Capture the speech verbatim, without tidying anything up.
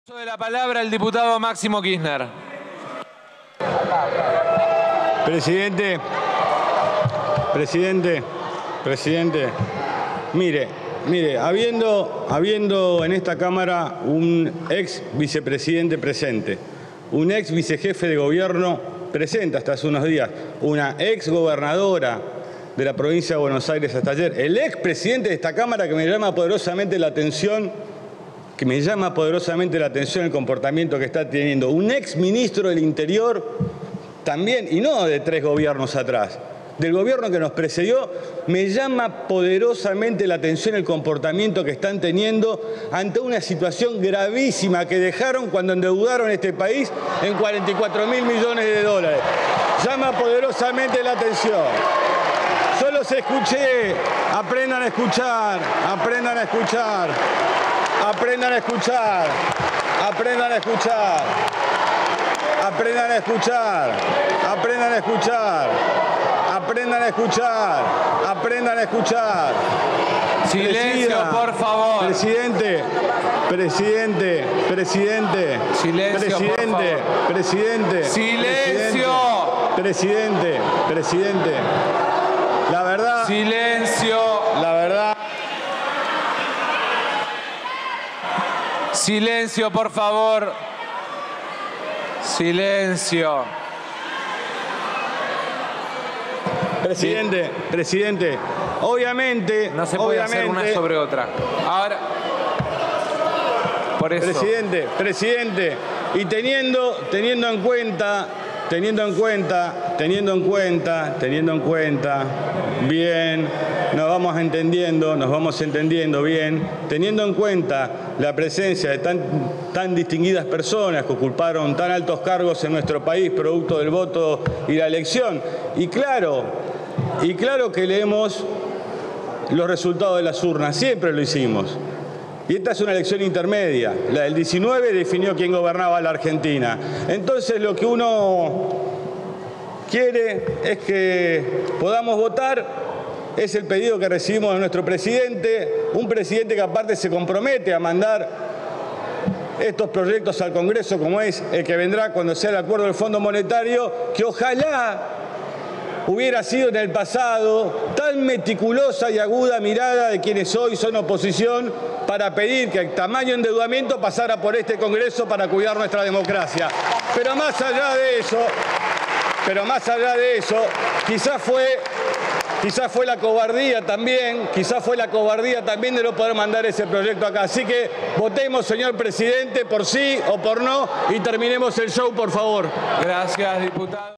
Uso de la palabra el diputado Máximo Kirchner. Presidente, presidente, presidente, mire, mire, habiendo, habiendo en esta Cámara un ex vicepresidente presente, un ex vicejefe de gobierno presente hasta hace unos días, una ex gobernadora de la provincia de Buenos Aires hasta ayer, el ex presidente de esta Cámara que me llama poderosamente la atención, que me llama poderosamente la atención el comportamiento que está teniendo, un ex ministro del Interior también, y no de tres gobiernos atrás, del gobierno que nos precedió, me llama poderosamente la atención el comportamiento que están teniendo ante una situación gravísima que dejaron cuando endeudaron este país en cuarenta y cuatro mil millones de dólares. Llama poderosamente la atención. Solo se escuché, aprendan a escuchar, aprendan a escuchar, aprendan a escuchar, aprendan a escuchar. Aprendan a escuchar, aprendan a escuchar, aprendan a escuchar, aprendan a escuchar. Silencio, Presida, por favor. Presidente, presidente, presidente. Silencio, presidente, por favor. Presidente. Silencio. Presidente, presidente. La verdad. Silencio. La verdad. Silencio, por favor. Silencio. Presidente, sí. presidente, obviamente... No se puede obviamente, hacer una sobre otra. Ahora, por eso... Presidente, presidente, y teniendo, teniendo en cuenta, teniendo en cuenta, teniendo en cuenta, teniendo en cuenta, bien, nos vamos entendiendo, nos vamos entendiendo bien, teniendo en cuenta la presencia de tan, tan distinguidas personas que ocuparon tan altos cargos en nuestro país, producto del voto y la elección. Y claro, y claro que leemos los resultados de las urnas, siempre lo hicimos. Y esta es una elección intermedia. La del diecinueve definió quién gobernaba la Argentina. Entonces lo que uno quiere es que podamos votar. Es el pedido que recibimos de nuestro presidente, un presidente que aparte se compromete a mandar estos proyectos al Congreso, como es el que vendrá cuando sea el acuerdo del Fondo Monetario, que ojalá hubiera sido en el pasado tan meticulosa y aguda mirada de quienes hoy son oposición para pedir que el tamaño endeudamiento pasara por este Congreso para cuidar nuestra democracia. Pero más allá de eso, pero más allá de eso, quizás fue... Quizás fue la cobardía también, quizás fue la cobardía también de no poder mandar ese proyecto acá. Así que votemos, señor presidente, por sí o por no y terminemos el show, por favor. Gracias, diputado.